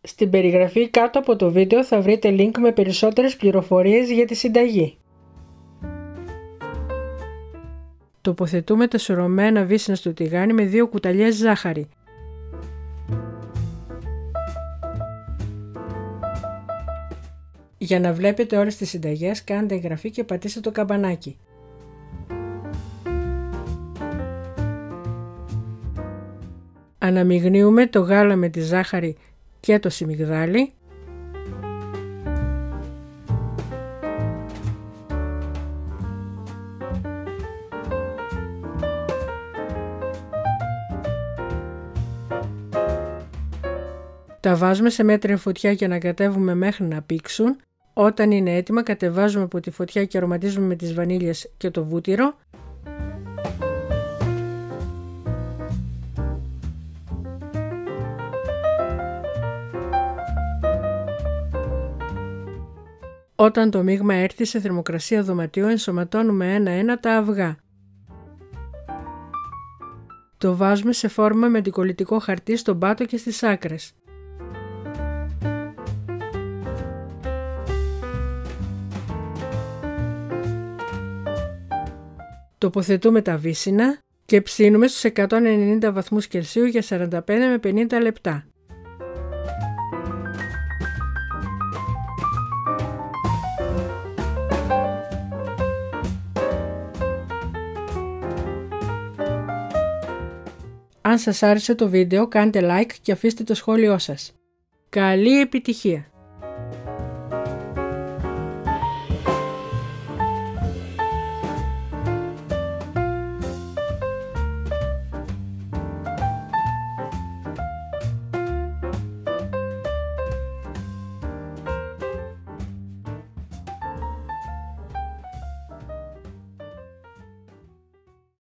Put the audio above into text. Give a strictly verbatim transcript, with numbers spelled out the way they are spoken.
Στην περιγραφή κάτω από το βίντεο θα βρείτε link με περισσότερες πληροφορίες για τη συνταγή. Τοποθετούμε τα σουρωμένα βύσσινα στο τηγάνι με δύο κουταλιές ζάχαρη. Για να βλέπετε όλες τις συνταγές κάντε εγγραφή και πατήστε το καμπανάκι. Αναμειγνύουμε το γάλα με τη ζάχαρη και το σιμιγδάλι. Τα βάζουμε σε μέτρια φωτιά για να κατέβουμε μέχρι να πήξουν. Όταν είναι έτοιμα κατεβάζουμε από τη φωτιά και αρωματίζουμε με τις βανίλιες και το βούτυρο. Όταν το μείγμα έρθει σε θερμοκρασία δωματίου ενσωματώνουμε ένα-ένα τα αυγά. Το βάζουμε σε φόρμα με αντικολλητικό χαρτί στον πάτο και στις άκρες. Τοποθετούμε τα βύσσινα και ψήνουμε στους εκατόν ενενήντα βαθμούς Κελσίου για σαράντα πέντε με πενήντα λεπτά. Αν σας άρεσε το βίντεο κάντε like και αφήστε το σχόλιο σας. Καλή επιτυχία!